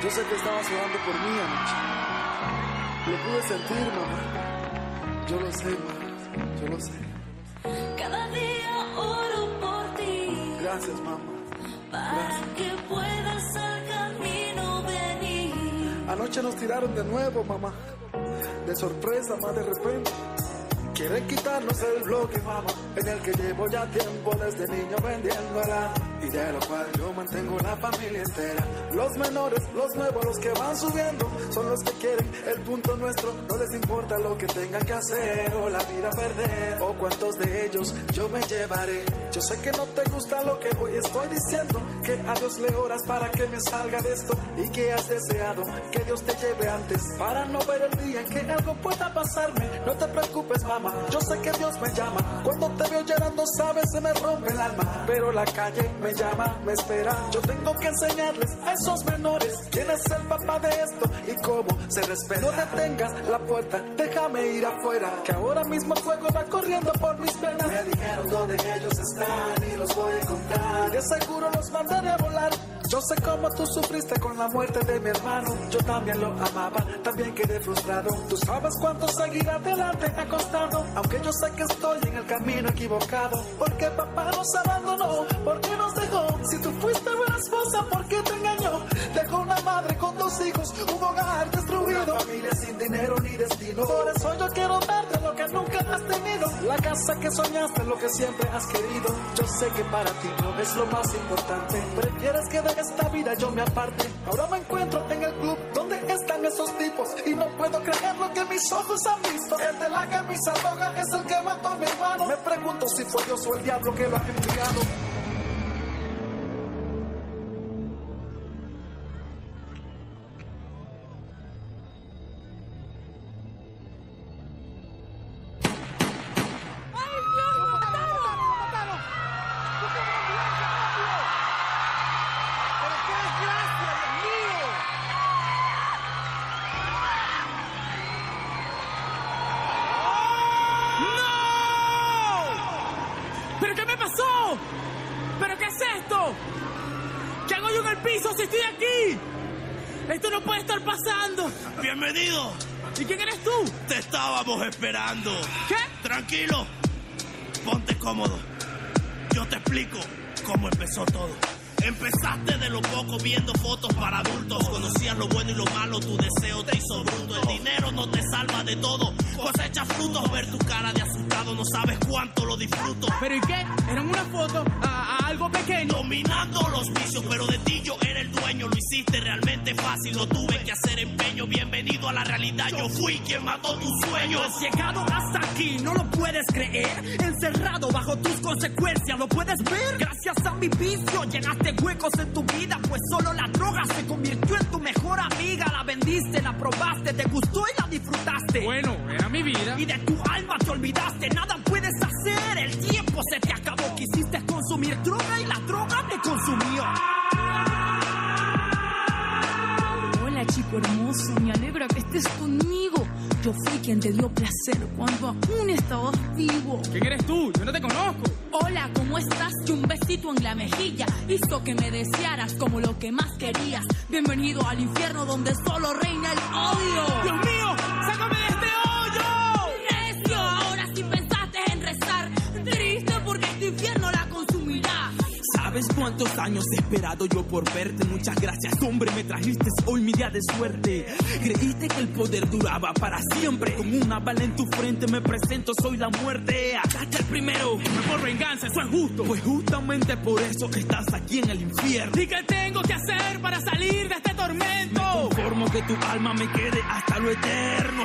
Yo sé que estabas orando por mí anoche. Lo pude sentir, mamá. Yo lo sé, mamá. Yo lo sé. Cada día oro por ti. Gracias, mamá. Para que puedas al camino venir. Anoche nos tiraron de nuevo, mamá. De sorpresa, más de repente. Quieren quitarnos el bloque, mamá, en el que llevo ya tiempo desde niño vendiéndola. Y de lo cual yo mantengo la familia entera. Los menores, los nuevos, los que van subiendo, son los que quieren el punto nuestro. No les importa lo que tengan que hacer o la vida perder, o cuántos de ellos yo me llevaré. Yo sé que no te gusta lo que hoy estoy diciendo, que a Dios le oras para que me salga de esto, y que has deseado que Dios te lleve antes, para no ver el día en que algo pueda pasarme. No te preocupes, mamá, yo sé que Dios me llama. Cuando te veo llorando, sabes, se me rompe el alma. Pero la calle me llama, me espera. Yo tengo que enseñarles a esos menores quién es el papá de esto y cómo se respeta. No detengas la puerta, déjame ir afuera, que ahora mismo el fuego va corriendo por mis venas. Me dijeron dónde ellos están y los voy a encontrar. De seguro los mandaré a volar. Yo sé cómo tú sufriste con la muerte de mi hermano. Yo también lo amaba, también quedé frustrado. Tú sabes cuánto seguir adelante ha costado, aunque yo sé que estoy en el camino equivocado. Porque papá nos abandonó, porque nos dejó. Si tú fuiste buena esposa, ¿por qué te engañó? Dejó una madre con 2 hijos, un hogar destruido, una familia sin dinero ni destino. Por eso yo quiero darte lo que nunca has tenido, la casa que soñaste, lo que siempre has querido. Yo sé que para ti no es lo más importante, prefieres que de esta vida yo me aparte. Ahora me encuentro en el club donde están esos tipos y no puedo creer lo que mis ojos han visto. El de la camisa roja es el que mató a mi hermano. Me pregunto si fue Dios o el diablo que lo ha enviado. ¿Pero qué me pasó? ¿Pero qué es esto? ¿Qué hago yo en el piso si estoy aquí? Esto no puede estar pasando. ¡Bienvenido! ¿Y quién eres tú? Te estábamos esperando. ¿Qué? Tranquilo. Ponte cómodo. Yo te explico cómo empezó todo. Empezaste de lo poco viendo fotos para adultos. Conocías lo bueno y lo malo, tu deseo te hizo bruto. El dinero no te salva de todo, cosechas frutos. Ver tu cara de asustado, no sabes cuánto lo disfruto. ¿Pero y qué? Eran una foto a algo pequeño. Dominando los vicios, pero de ti yo era el dueño. Lo hiciste realmente fácil, no tuve que hacer empeño. Bienvenido a la realidad, yo fui quien mató tus sueños. Has llegado hasta aquí, no lo puedes creer. Encerrado bajo tus consecuencias, ¿lo puedes ver? Gracias a mi vicio llenaste huecos en tu vida, pues solo la droga se convirtió en tu mejor amiga. La vendiste, la probaste, te gustó y la disfrutaste. Bueno, era mi vida. Y de tu alma te olvidaste, nada puedes hacer. El tiempo se te acabó, quisiste consumir droga y la droga te consumió. Hola, chico hermoso, me alegra que estés conmigo. Yo fui quien te dio placer cuando aún estabas vivo. ¿Quién eres tú? Yo no te conozco. Hola, ¿cómo estás? Y un besito en la mejilla hizo que me desearas como lo que más querías. Bienvenido al infierno donde solo reina el odio. ¡Dios mío! ¡Sácame de este hoyo! ¡Necio! Ahora sí pensaste en rezar. Triste porque este infierno la consumirá. ¿Sabes cuántos años he esperado yo por verte? Muchas gracias, hombre, me trajiste hoy mi día de suerte. Creíste que el poder duraba para siempre. Con una bala en tu frente me presento, soy la muerte. Acá está el primero. No por venganza, eso es justo. Pues justamente por eso estás aquí en el infierno. ¿Y qué tengo que hacer para salir de este tormento? Me conformo que tu alma me quede hasta lo eterno.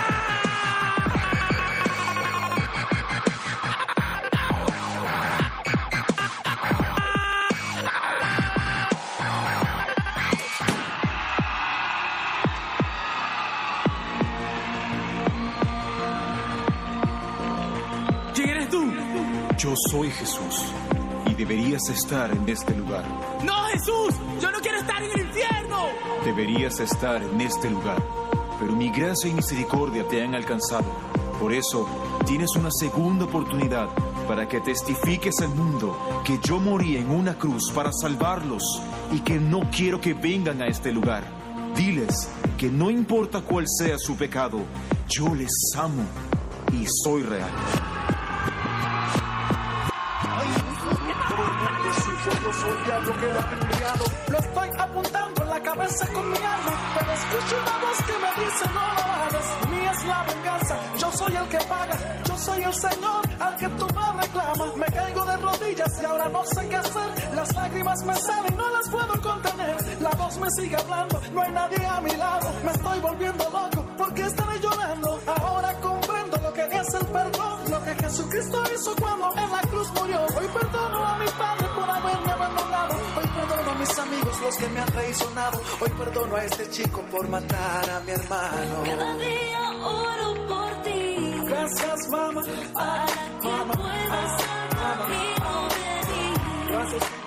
Yo soy Jesús y deberías estar en este lugar. ¡No, Jesús! ¡Yo no quiero estar en el infierno! Deberías estar en este lugar, pero mi gracia y misericordia te han alcanzado. Por eso, tienes una segunda oportunidad para que testifiques al mundo que yo morí en una cruz para salvarlos y que no quiero que vengan a este lugar. Diles que no importa cuál sea su pecado, yo les amo y soy real. Yo soy diablo que lo ha enviado. Lo estoy apuntando en la cabeza con mi alma, pero escucho una voz que me dice no lo hagas. Mía es la venganza, yo soy el que paga. Yo soy el Señor al que tú me reclamas. Me caigo de rodillas y ahora no sé qué hacer. Las lágrimas me salen, no las puedo contener. La voz me sigue hablando, no hay nadie a mi lado. Me estoy volviendo loco, ¿por qué estaré llorando? Ahora comprendo lo que es el perdón, lo que Jesucristo hizo cuando en la cruz murió. Hoy perdono a mi Padre por haberme abandonado. Hoy perdono a mis amigos, los que me han traicionado. Hoy perdono a este chico por matar a mi hermano. Cada día oro por ti. Gracias, mamá. Para que puedas al camino venir. Gracias.